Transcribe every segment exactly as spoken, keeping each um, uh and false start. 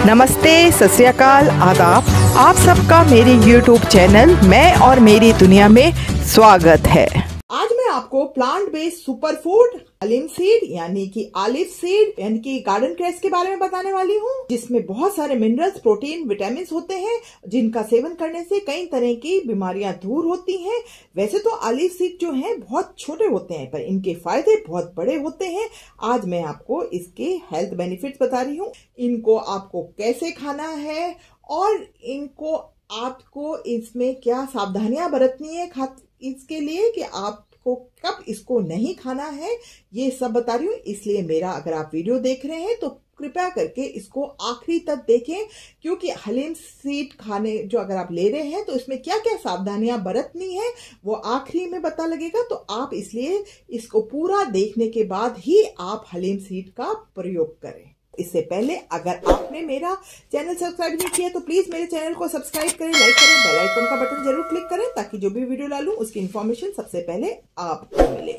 नमस्ते, सत श्री अकाल, आदाब। आप सबका मेरे यूट्यूब चैनल मैं और मेरी दुनिया में स्वागत है। आज मैं आपको plant based super food halim seed यानी कि ऑलिव सीड यानी कि गार्डन क्रेस के बारे में बताने वाली हूँ, जिसमें बहुत सारे मिनरल्स, प्रोटीन, विटामिन होते हैं, जिनका सेवन करने से कई तरह की बीमारियां दूर होती हैं। वैसे तो ऑलिव सीड जो हैं बहुत छोटे होते हैं, पर इनके फायदे बहुत बड़े होते हैं। आज मैं आपको इसके हेल्थ बेनिफिट्स बता रही हूँ, इनको आपको कैसे खाना है और इनको आपको इसमें क्या सावधानियां बरतनी है खा इसके लिए कि आपको कब इसको नहीं खाना है, ये सब बता रही हूँ। इसलिए मेरा अगर आप वीडियो देख रहे हैं तो कृपया करके इसको आखिरी तक देखें, क्योंकि हलीम सीड खाने जो अगर आप ले रहे हैं तो इसमें क्या क्या सावधानियां बरतनी है वो आखिरी में पता लगेगा। तो आप इसलिए इसको पूरा देखने के बाद ही आप हलीम सीड का प्रयोग करें। इससे पहले अगर आपने मेरा चैनल सब्सक्राइब नहीं किया तो प्लीज मेरे चैनल को सब्सक्राइब करें, लाइक करें, बेल आइकन का बटन जरूर क्लिक करें ताकि जो भी वीडियो डालूं उसकी इन्फॉर्मेशन सबसे पहले आपको मिले।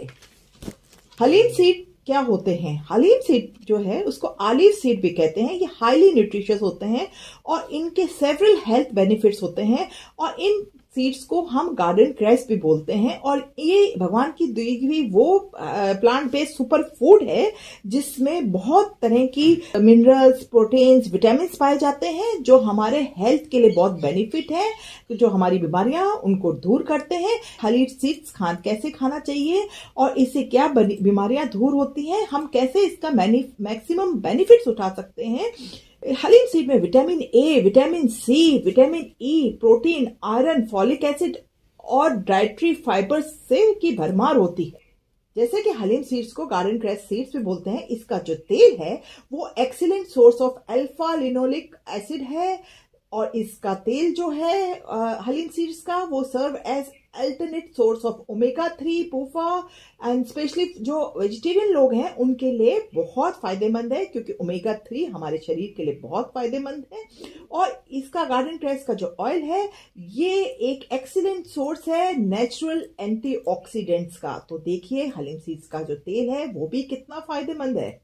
हलीम सीड क्या होते हैं? हलीम सीड जो है उसको ऑलिव सीड भी कहते हैं। ये हाईली न्यूट्रिशियस होते हैं और इनके सेवरल हेल्थ बेनिफिट्स होते हैं और इन सीड्स को हम गार्डन क्रेस भी बोलते हैं। और ये भगवान की दी हुई वो प्लांट बेस्ड सुपर फूड है जिसमें बहुत तरह की मिनरल्स, प्रोटीन्स, विटामिन पाए जाते हैं जो हमारे हेल्थ के लिए बहुत बेनिफिट है, जो हमारी बीमारियां उनको दूर करते हैं। हलीम सीड्स खान कैसे खाना चाहिए और इससे क्या बीमारियां दूर होती हैं, हम कैसे इसका मैक्सिमम बेनिफिट्स उठा सकते हैं। हलीम सीड में vitamin A, vitamin C, vitamin E, protein, iron, folic acid और डाइटरी फाइबर्स से की भरमार होती है। जैसे कि हलीम सीड्स को गार्डन क्रेस सीड्स भी बोलते हैं। इसका जो तेल है वो excellent source of alpha linoleic acid है और इसका तेल जो है हलीम सीड्स का वो serve as alternate source of omega three, PUFA and specially जो वेजिटेरियन लोग हैं उनके लिए बहुत फायदेमंद है, क्योंकि ओमेगा थ्री हमारे शरीर के लिए बहुत फायदेमंद है। और इसका गार्डन क्रेस का जो ऑयल है ये एक एक्सीलेंट सोर्स है नेचुरल एंटीऑक्सीडेंट्स का। तो देखिए हलीम सीड्स का जो तेल है वो भी कितना फायदेमंद है।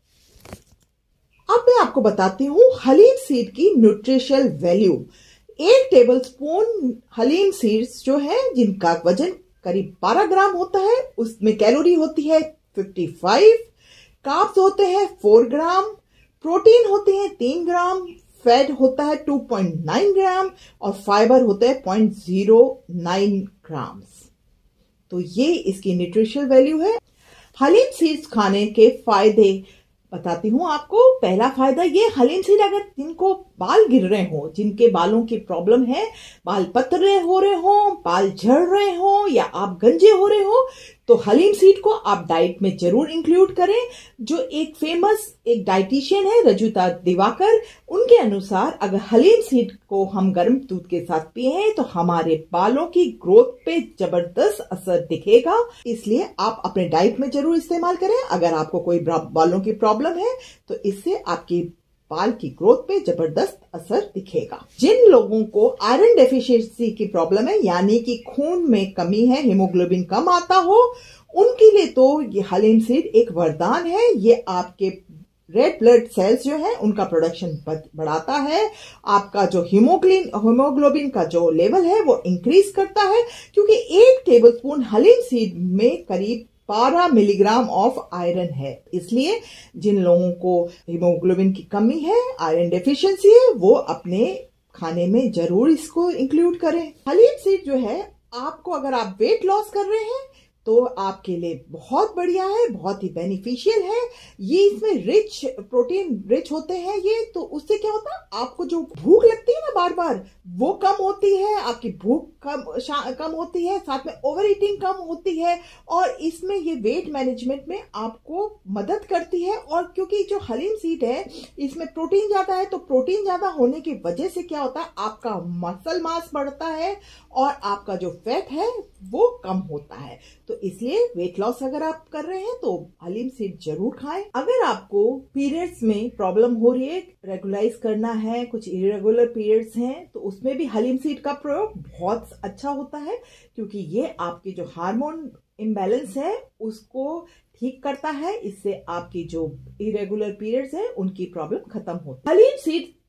अब मैं आपको बताती हूँ हलीम सीड की न्यूट्रिशनल वैल्यू। एक टेबलस्पून हलीम सीड्स जो है जिनका वजन करीब बारह ग्राम होता है, उसमें कैलोरी होती है पचपन, कार्ब्स होते हैं चार ग्राम, प्रोटीन होते हैं तीन ग्राम, फैट होता है दो पॉइंट नौ ग्राम और फाइबर होता है पॉइंट ज़ीरो नौ ग्राम। तो ये इसकी न्यूट्रिशनल वैल्यू है। हलीम सीड्स खाने के फायदे बताती हूँ आपको। पहला फायदा ये, हलीम सीड अगर जिनको बाल गिर रहे हो, जिनके बालों की प्रॉब्लम है, बाल पतले हो रहे हो, बाल झड़ रहे हो या आप गंजे हो रहे हो, तो हलीम सीड को आप डाइट में जरूर इंक्लूड करें। जो एक फेमस एक डाइटिशियन है रजुता दिवाकर, उनके अनुसार अगर हलीम सीड को हम गर्म दूध के साथ पिए हैं तो हमारे बालों की ग्रोथ पे जबरदस्त असर दिखेगा। इसलिए आप अपने डाइट में जरूर इस्तेमाल करें। अगर आपको कोई बालों की प्रॉब्लम है तो इससे आपकी बाल की ग्रोथ पे जबरदस्त असर दिखेगा। जिन लोगों को आयरन डेफिशिएंसी की प्रॉब्लम है, यानी कि खून में कमी है, हीमोग्लोबिन कम आता हो, उनके लिए तो ये हलीम सीड एक वरदान है। ये आपके रेड ब्लड सेल्स जो है उनका प्रोडक्शन बढ़ाता है, आपका जो हीमोग्लोबिन हीमोग्लोबिन का जो लेवल है वो इंक्रीज करता है, क्योंकि एक टेबलस्पून हलीम सीड में करीब बारह मिलीग्राम ऑफ आयरन है। इसलिए जिन लोगों को हीमोग्लोबिन की कमी है, आयरन डेफिशिएंसी है, वो अपने खाने में जरूर इसको इंक्लूड करें। हलीम सीड जो है आपको, अगर आप वेट लॉस कर रहे हैं तो आपके लिए बहुत बढ़िया है, बहुत ही बेनिफिशियल है। ये इसमें रिच प्रोटीन रिच होते हैं ये, तो उससे क्या होता है, आपको जो भूख लगती है ना बार बार, वो कम होती है, आपकी भूख कम कम होती है, साथ में ओवर ईटिंग कम होती है और इसमें ये वेट मैनेजमेंट में आपको मदद करती है। और क्योंकि जो हलीम सीड है इसमें प्रोटीन ज्यादा है, तो प्रोटीन ज्यादा होने की वजह से क्या होता है, आपका मसल मास बढ़ता है और आपका जो फैट है वो कम होता है। तो इसलिए वेट लॉस अगर आप कर रहे हैं तो हलीम सीड जरूर खाएं। अगर आपको पीरियड्स में प्रॉब्लम हो रही है, रेगुलराइज करना है, कुछ इरेगुलर पीरियड्स हैं, तो उसमें भी हलीम सीड का प्रयोग बहुत अच्छा होता है, क्योंकि ये आपके जो हार्मोन इम्बैलेंस है उसको ठीक करता है। इससे आपकी जो इरेगुलर पीरियड्स है उनकी प्रॉब्लम खत्म होती है। हलीम सीड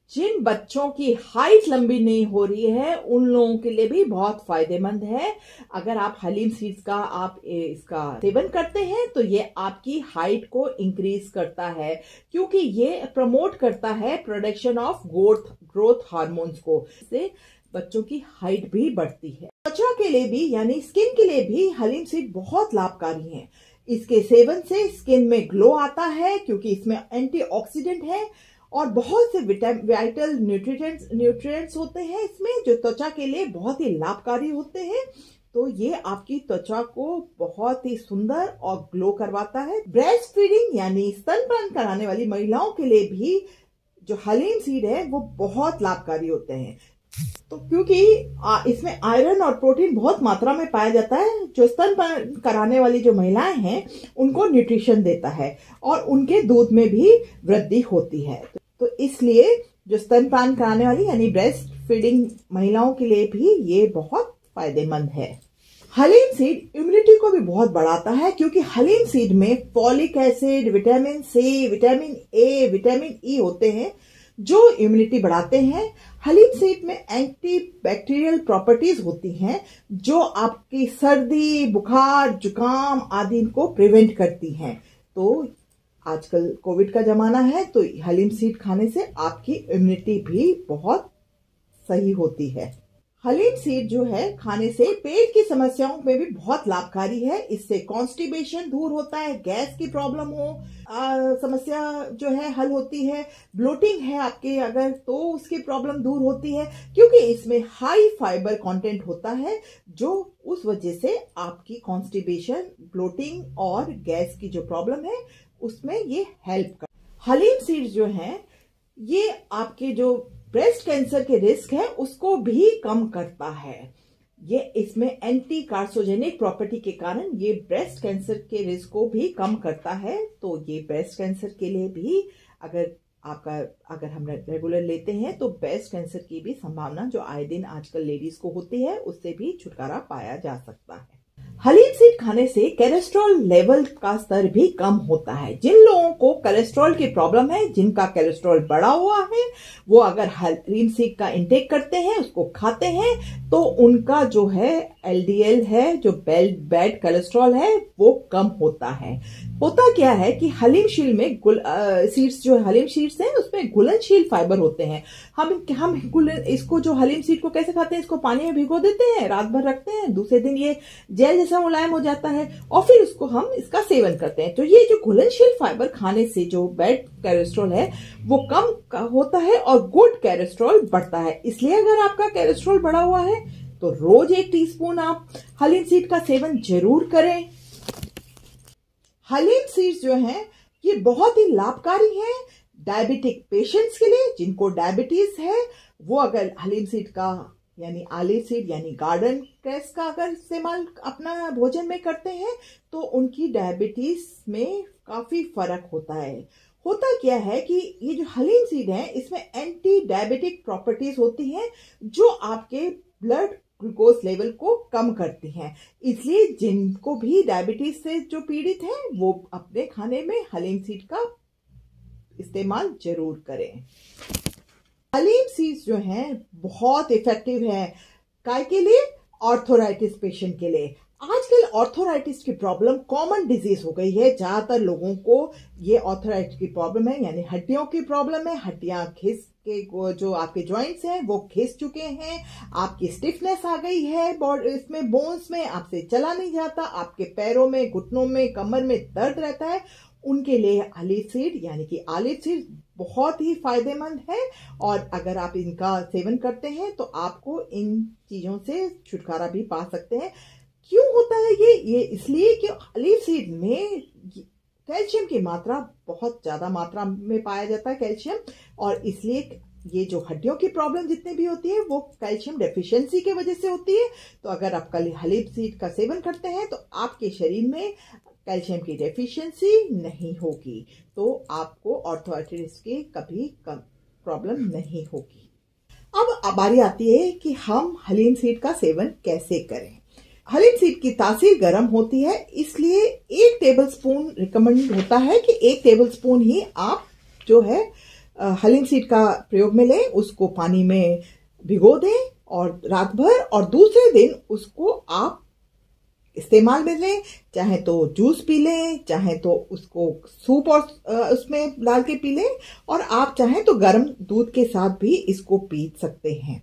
जिन बच्चों की हाइट लंबी नहीं हो रही है उन लोगों के लिए भी बहुत फायदेमंद है। अगर आप हलीम सीड्स का आप इसका सेवन करते हैं तो ये आपकी हाइट को इंक्रीज करता है, क्योंकि ये प्रमोट करता है production of growth growth hormones को। इससे बच्चों की हाइट भी बढ़ती है। त्वचा के लिए भी यानी स्किन के लिए भी हलीम सीड बहुत लाभकारी है। इसके सेवन से स्किन में ग्लो आता है, क्योंकि इसमें एंटीऑक्सीडेंट है और बहुत से वाइटल न्यूट्रिएंट्स न्यूट्रिएंट्स होते हैं इसमें, जो त्वचा के लिए बहुत ही लाभकारी होते हैं। तो ये आपकी त्वचा को बहुत ही सुंदर और ग्लो करवाता है। ब्रेस्ट फीडिंग यानी स्तनपान कराने वाली महिलाओं के लिए भी जो हलीम सीड है वो बहुत लाभकारी होते हैं। तो क्योंकि इसमें आयरन और प्रोटीन बहुत मात्रा में पाया जाता है, जो स्तनपान कराने वाली जो महिलाएं हैं उनको न्यूट्रिशन देता है और उनके दूध में भी वृद्धि होती है। तो इसलिए जो स्तनपान कराने वाली यानी ब्रेस्ट फीडिंग महिलाओं के लिए भी ये बहुत फायदेमंद है। हलीम सीड इम्यूनिटी को भी बहुत बढ़ाता है, क्योंकि हलीम सीड में folic acid, vitamin C, vitamin A, vitamin E होते हैं जो इम्यूनिटी बढ़ाते हैं। हलीम सीड में एंटी बैक्टीरियल प्रॉपर्टीज होती हैं जो आपकी सर्दी, बुखार, जुकाम आदि को प्रिवेंट करती हैं। तो आजकल कोविड का जमाना है, तो हलीम सीड खाने से आपकी इम्यूनिटी भी बहुत सही होती है। हलीम सीड जो है खाने से पेट की समस्याओं में भी बहुत लाभकारी है। इससे कॉन्स्टिपेशन दूर होता है, गैस की प्रॉब्लम हो आ, समस्या जो है हल होती है, ब्लोटिंग है आपके अगर तो उसकी प्रॉब्लम दूर होती है, क्योंकि इसमें हाई फाइबर कंटेंट होता है जो उस वजह से आपकी कॉन्स्टिपेशन, ब्लोटिंग और गैस की जो प्रॉब्लम है उसमें ये हेल्प कर। हलीम सीड जो है ये आपके जो ब्रेस्ट कैंसर के रिस्क है उसको भी कम करता है। ये इसमें एंटी कार्सिनोजेनिक प्रॉपर्टी के कारण ये ब्रेस्ट कैंसर के रिस्क को भी कम करता है। तो ये ब्रेस्ट कैंसर के लिए भी अगर आपका अगर हम रेगुलर लेते हैं तो ब्रेस्ट कैंसर की भी संभावना जो आए दिन आजकल लेडीज को होती है उससे भी छुटकारा पाया जा सकता है। हलीम सीड खाने से कोलेस्ट्रॉल लेवल का स्तर भी कम होता है। जिन लोगों को कोलेस्ट्रॉल की प्रॉब्लम है, जिनका कोलेस्ट्रॉल बढ़ा हुआ है, वो अगर हलीम सीड का इंटेक करते हैं, उसको खाते हैं, तो उनका जो है एलडीएल है, जो बैड कोलेस्ट्रॉल है, वो कम होता है। होता क्या है कि हलीम शील में गुल सीड्स जो हलीम सीड्स हैं उसमें घुलनशील फाइबर होते हैं। हम हम गुलन इसको जो हलीम सीड को कैसे खाते हैं, इसको पानी में भिगो देते हैं, रात भर रखते हैं, दूसरे दिन ये जेल जैसा मुलायम हो जाता है और फिर उसको हम इसका सेवन करते हैं। तो ये जो घुलनशील फाइबर खाने से जो बैड कोलेस्ट्रॉल है वो कम होता है और गुड कोलेस्ट्रॉल बढ़ता है। इसलिए अगर आपका कोलेस्ट्रॉल बढ़ा हुआ है तो रोज एक टीस्पून आप हलीम सीड का सेवन जरूर करें। हलीम सीड्स जो हैं ये बहुत ही लाभकारी हैं डायबिटिक पेशेंट्स के लिए। जिनको डायबिटीज है वो अगर हलीम सीड का यानी ऑलिव सीड यानी गार्डन क्रेस का अगर इस्तेमाल अपना भोजन में करते हैं तो उनकी डायबिटीज में काफी फर्क होता है। होता क्या है कि ये जो हलीम सीड है इसमें एंटी डायबिटिक प्रॉपर्टीज होती हैं जो आपके ब्लड ग्लूकोज लेवल को कम करती हैं। इसलिए जिनको भी डायबिटीज से जो पीड़ित हैं वो अपने खाने में हलीम सीड का इस्तेमाल जरूर करें। हलीम सीड्स जो हैं बहुत इफेक्टिव है काय के लिए, ऑर्थोराइटिस पेशेंट के लिए। आजकल ऑर्थोराइटिस की प्रॉब्लम कॉमन डिजीज हो गई है। ज्यादातर लोगों को ये ऑर्थोराइटिस की प्रॉब्लम है, यानी हड्डियों की प्रॉब्लम है। हड्डियां घिस के जो आपके जॉइंट्स हैं वो घिस चुके हैं, आपकी स्टिफनेस आ गई है बॉडी इसमें बोन्स में, आपसे चला नहीं जाता, आपके पैरों में, घुटनों में, कमर में दर्द रहता है। उनके लिए ऑलिव सीड यानी कि ऑलिव सीड बहुत ही फायदेमंद है और अगर आप इनका सेवन करते हैं तो आपको इन चीजों से छुटकारा भी पा सकते हैं। क्यों होता है ये ये इसलिए कि ऑलिव सीड में कैल्शियम की मात्रा बहुत ज्यादा मात्रा में पाया जाता है कैल्शियम, और इसलिए ये जो हड्डियों की प्रॉब्लम जितनी भी होती है वो कैल्शियम डेफिशिएंसी की वजह से होती है। तो अगर आप हलीम सीड का सेवन करते हैं तो आपके शरीर में कैल्शियम की डेफिशिएंसी नहीं होगी, तो आपको ऑर्थोराइटिस की कभी प्रॉब्लम नहीं होगी। अब बारी आती है कि हम हलीम सीड का सेवन कैसे करें। हलीम सीड की तासीर गर्म होती है, इसलिए एक टेबलस्पून रिकमेंड होता है कि एक टेबलस्पून ही आप जो है हलीम सीड का प्रयोग में लें, उसको पानी में भिगो दें और रात भर, और दूसरे दिन उसको आप इस्तेमाल में लें। चाहे तो जूस पी लें, चाहे तो उसको सूप और उसमें डाल के पी लें, और आप चाहें तो गर्म दूध के साथ भी इसको पी सकते हैं।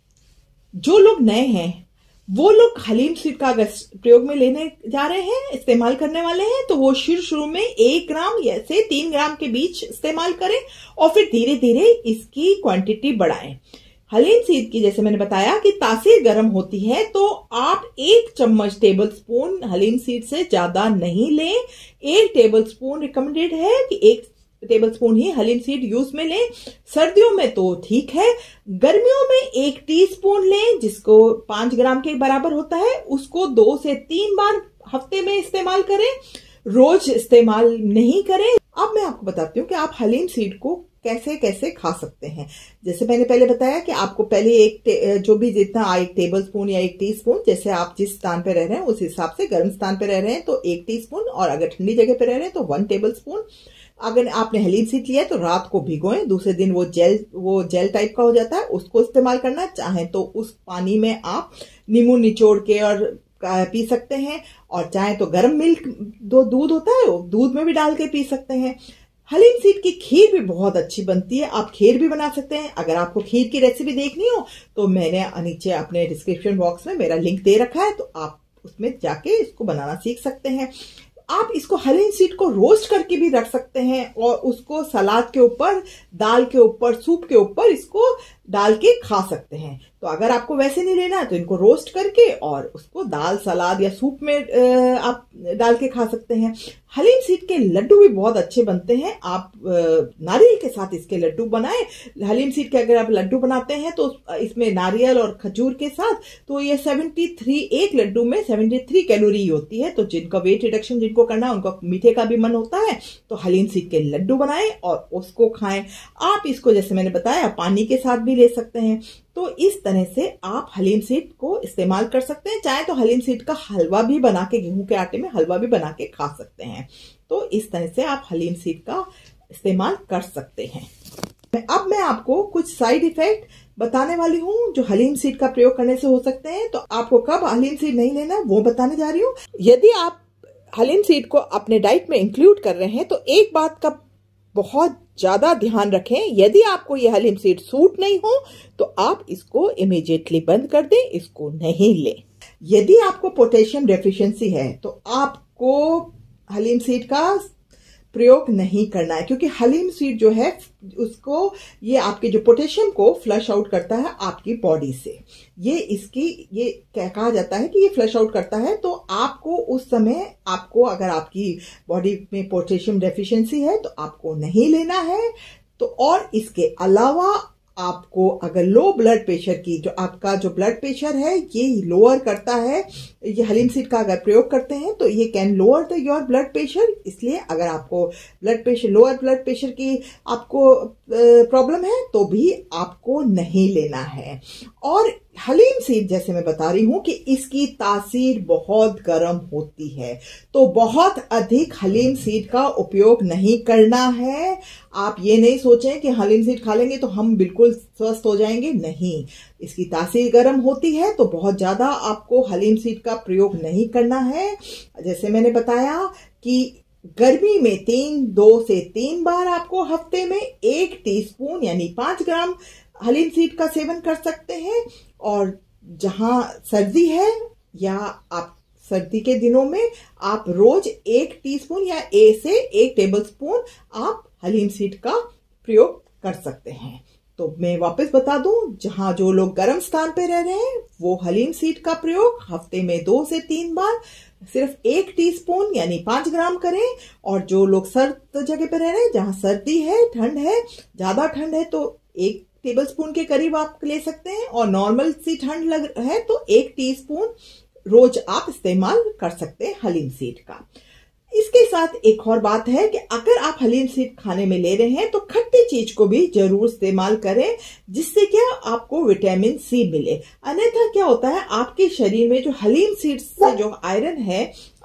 जो लोग नए हैं वो लोग हलीम सीड का अगर प्रयोग में लेने जा रहे हैं, इस्तेमाल करने वाले हैं, तो वो शुरू शुरू में एक ग्राम या से तीन ग्राम के बीच इस्तेमाल करें और फिर धीरे धीरे इसकी क्वांटिटी बढ़ाएं। हलीम सीड की जैसे मैंने बताया कि तासीर गर्म होती है, तो आप एक चम्मच टेबल स्पून हलीम सीड से ज्यादा नहीं लें। एक टेबल स्पून रिकमेंडेड है कि एक टेबल स्पून ही हलीम सीड यूज में लें। सर्दियों में तो ठीक है, गर्मियों में एक टीस्पून लें, जिसको पांच ग्राम के बराबर होता है। उसको दो से तीन बार हफ्ते में इस्तेमाल करें, रोज इस्तेमाल नहीं करें। अब मैं आपको बताती हूँ कि आप हलीम सीड को कैसे कैसे खा सकते हैं। जैसे मैंने पहले बताया कि आपको पहले एक जो भी जितना एक टेबल स्पून या एक टीस्पून, जैसे आप जिस स्थान पे रह रहे हैं उस हिसाब से, गर्म स्थान पे रह रहे हैं तो एक टीस्पून, और अगर ठंडी जगह पे रह रहे हैं तो वन टेबल स्पून। अगर आपने हलीम सीड लिया है तो रात को भिगोएं, दूसरे दिन वो जेल वो जेल टाइप का हो जाता है, उसको इस्तेमाल करना। चाहे तो उस पानी में आप नींबू निचोड़ के और पी सकते हैं, और चाहे तो गर्म मिल्क दो दूध होता है दूध में भी डाल के पी सकते हैं। हलीम सीड की खीर भी बहुत अच्छी बनती है, आप खीर भी बना सकते हैं। अगर आपको खीर की रेसिपी देखनी हो तो मैंने नीचे अपने डिस्क्रिप्शन बॉक्स में मेरा लिंक दे रखा है, तो आप उसमें जाके इसको बनाना सीख सकते हैं। आप इसको हलीम सीड को रोस्ट करके भी रख सकते हैं और उसको सलाद के ऊपर, दाल के ऊपर, सूप के ऊपर इसको डाल के खा सकते हैं। तो अगर आपको वैसे नहीं लेना है तो इनको रोस्ट करके और उसको दाल, सलाद या सूप में आप डाल के खा सकते हैं। हलीम सीड के लड्डू भी बहुत अच्छे बनते हैं। आप नारियल के साथ इसके लड्डू बनाएं। हलीम सीड के अगर आप लड्डू बनाते हैं तो इसमें नारियल और खजूर के साथ, तो ये तिहत्तर, एक लड्डू में तिहत्तर कैलोरी होती है। तो जिनका वेट रिडक्शन जिनको करना है, उनको मीठे का भी मन होता है, तो हलीम सीड के लड्डू बनाएं और उसको खाएं। आप इसको जैसे मैंने बताया पानी के साथ भी ले सकते हैं। तो इस तरह से आप हलीम सीड को इस्तेमाल कर सकते हैं। चाहे तो हलीम सीड का हलवा भी बना के, गेहूं के आटे में हलवा भी बना के खा सकते हैं। तो इस तरह से आप हलीम सीड का इस्तेमाल कर सकते हैं। अब मैं आपको कुछ साइड इफेक्ट बताने वाली हूँ जो हलीम सीड का प्रयोग करने से हो सकते हैं। तो आपको कब हलीम सीड नहीं लेना वो बताने जा रही हूँ। यदि आप हलीम सीड को अपने डाइट में इंक्लूड कर रहे हैं तो एक बात का बहुत ज्यादा ध्यान रखें, यदि आपको ये हलीम सीड सूट नहीं हो तो आप इसको इमीडिएटली बंद कर दें, इसको नहीं लें। यदि आपको पोटेशियम डेफिशिएंसी है तो आपको हलीम सीड का प्रयोग नहीं करना है, क्योंकि हलीम सीड जो है उसको, ये आपके जो पोटेशियम को फ्लश आउट करता है आपकी बॉडी से। ये इसकी ये क्या कहा जाता है कि ये फ्लश आउट करता है। तो आपको उस समय, आपको अगर आपकी बॉडी में पोटेशियम डेफिशिएंसी है तो आपको नहीं लेना है। तो और इसके अलावा आपको अगर लो ब्लड प्रेशर की, जो आपका जो ब्लड प्रेशर है ये लोअर करता है, ये हलीम सीड का अगर प्रयोग करते हैं तो ये can lower the your blood pressure. इसलिए अगर आपको blood pressure, lower blood pressure की आपको प्रॉब्लम है तो भी आपको नहीं लेना है। और हलीम सीड जैसे मैं बता रही हूं कि इसकी तासीर बहुत गर्म होती है, तो बहुत अधिक हलीम सीड का उपयोग नहीं करना है। आप ये नहीं सोचें कि हलीम सीड खा लेंगे तो हम बिल्कुल स्वस्थ हो जाएंगे, नहीं। इसकी तासीर गर्म होती है तो बहुत ज्यादा आपको हलीम सीड का प्रयोग नहीं करना है। जैसे मैंने बताया कि गर्मी में तीन दो से तीन बार आपको हफ्ते में एक टीस्पून यानी पांच ग्राम हलीम सीड का सेवन कर सकते हैं। और जहां सर्दी है या आप सर्दी के दिनों में आप रोज एक टीस्पून या ए से एक टेबलस्पून आप हलीम सीड का प्रयोग कर सकते हैं। तो मैं वापस बता दूं, जहां जो लोग गर्म स्थान पे रह रहे हैं वो हलीम सीड का प्रयोग हफ्ते में दो से तीन बार सिर्फ एक टीस्पून यानी पांच ग्राम करें। और जो लोग सर्द जगह पे रह रहे हैं, जहां सर्दी है, ठंड है, ज्यादा ठंड है तो एक टेबलस्पून के करीब आप ले सकते हैं, और नॉर्मल सी ठंड लग है तो एक टीस्पून रोज आप इस्तेमाल कर सकते हैं हलीम सीड का। इसके साथ एक और बात है कि अगर आप हलीम सीड खाने में ले रहे हैं तो खट्टी चीज को भी जरूर इस्तेमाल करें, जिससे क्या आपको विटामिन सी मिले। अन्यथा क्या होता है, आपके शरीर में जो हलीम सीड से जो आयरन है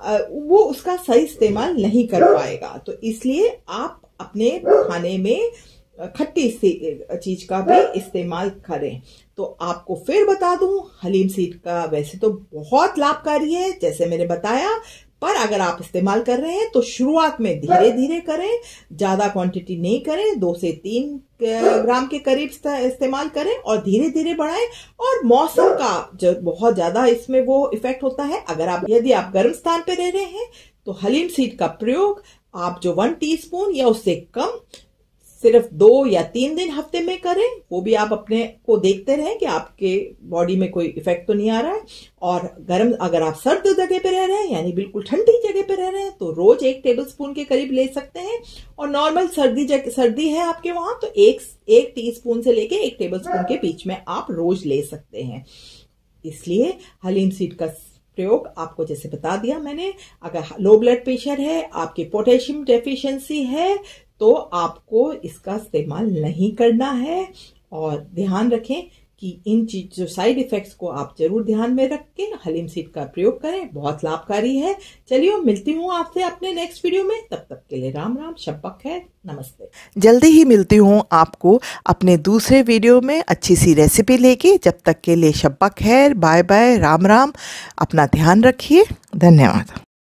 वो उसका सही इस्तेमाल नहीं कर पाएगा। तो इसलिए आप अपने खाने में खट्टी चीज का भी इस्तेमाल करें। तो आपको फिर बता दूं, हलीम सीड का वैसे तो बहुत लाभकारी है जैसे मैंने बताया, पर अगर आप इस्तेमाल कर रहे हैं तो शुरुआत में धीरे धीरे करें, ज्यादा क्वांटिटी नहीं करें, दो से तीन ग्राम के करीब इस्तेमाल करें और धीरे धीरे बढ़ाएं। और मौसम का जो बहुत ज्यादा इसमें वो इफेक्ट होता है। अगर आप यदि आप गर्म स्थान पे रह रहे हैं तो हलीम सीड का प्रयोग आप जो वन टीस्पून या उससे कम सिर्फ दो या तीन दिन हफ्ते में करें। वो भी आप अपने को देखते रहें कि आपके बॉडी में कोई इफेक्ट तो नहीं आ रहा है। और गर्म अगर आप सर्द जगह पे रह रहे हैं यानी बिल्कुल ठंडी जगह पे रह रहे हैं तो रोज एक टेबलस्पून के करीब ले सकते हैं। और नॉर्मल सर्दी जगह सर्दी है आपके वहां तो एक एक टीस्पून से लेके एक टेबलस्पून के बीच में आप रोज ले सकते हैं। इसलिए हलीम सीड का प्रयोग आपको जैसे बता दिया मैंने, अगर लो ब्लड प्रेशर है, आपकी पोटेशियम डेफिशिएंसी है, तो आपको इसका इस्तेमाल नहीं करना है। और ध्यान रखें कि इन चीज जो साइड इफेक्ट्स को आप जरूर ध्यान में रख के हलीम सीड का प्रयोग करें, बहुत लाभकारी है। चलिए मिलती हूँ आपसे अपने नेक्स्ट वीडियो में, तब तक के लिए राम राम, शब्बा खैर, नमस्ते। जल्दी ही मिलती हूँ आपको अपने दूसरे वीडियो में अच्छी सी रेसिपी लेके। जब तक के लिए शब्बा खैर, बाय बाय, राम राम, अपना ध्यान रखिए, धन्यवाद।